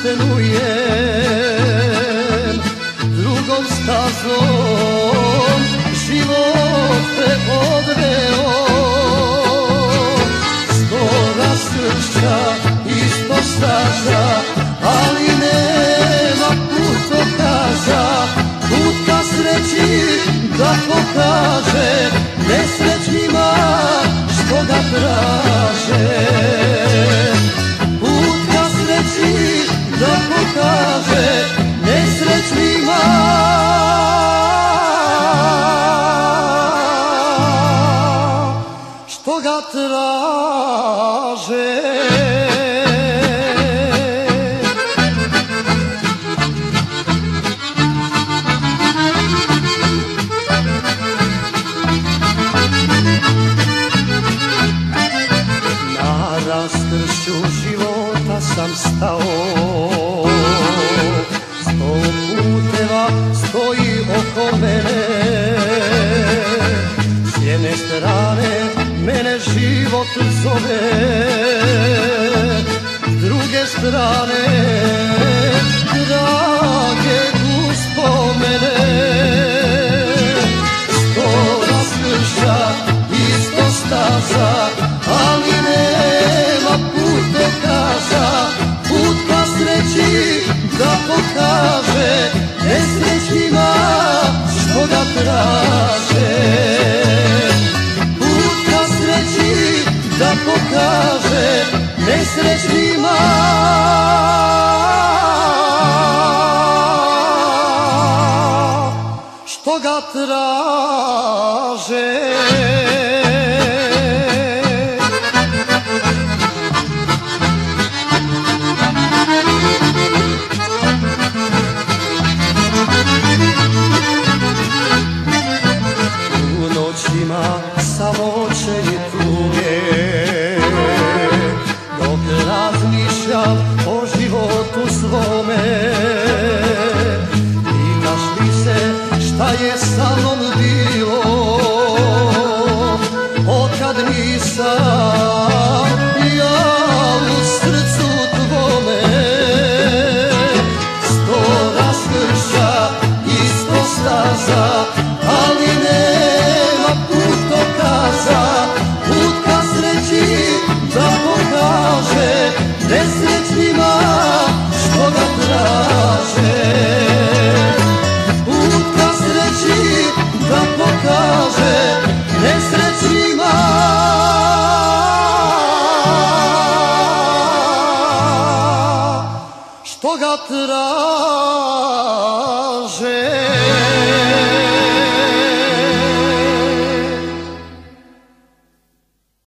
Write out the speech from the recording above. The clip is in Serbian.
stenujem, drugom stazom život te odveo. Sto raskršća, isto staza, ali nema putokaza. Put ka sreći da pokaže nesrećnima što ga traže. Put ka sreći da pokaže nesrećnima što ga traže. Raskršću života sam stao, sto puteva stoji oko mene. S jedne strane mene život zove, s druge strane drage uspomene. Sto raskršća, isto staza, ali nema putokaza. Put ka sreći da pokaže nesrećnima što ga traže. Put ka sreći da pokaže nesrećnima što ga traže. Samoće i tuge, dok razmišljam o životu svome. Pitaš li se šta je sa mnom bilo, otkad nisam ja u srcu tvome. Sto raskršća, isto staza, ali nema putokaza. Put ka sreći da pokaže nesrećnima što ga traže. Put ka sreći da pokaže nesrećnima što ga traže.